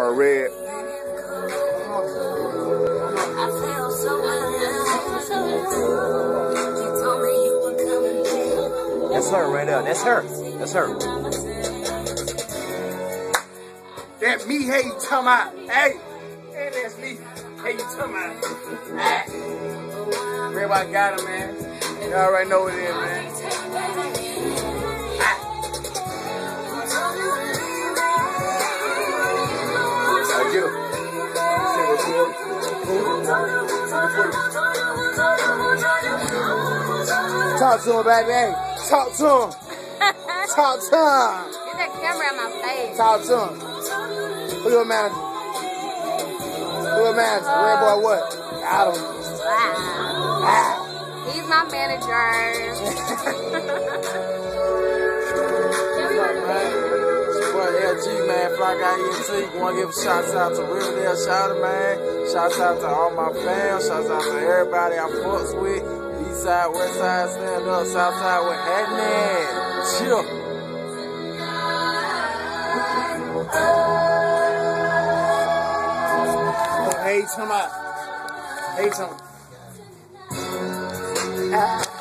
red. That's her right there. That's her. That's her. That me, hey, you talking about? Hey, that's me. Hey, you talking about? Hey. Everybody got him, man. You already know what it is, man. Get him. Talk to him, baby. Hey, talk to him. Talk to him. Get that camera in my face. Talk to him. Who your manager? Who your manager? Red boy what? Got him. Wow. He's my manager. LG, man, Fly Guy ENT. Want to give shouts out to Riverdale Shouter, man. Shouts out to all my fans. Shouts out to everybody I fucks with. East side, west side, stand up. South side, what's happening? Chill. Hey, come on. Hey, come on.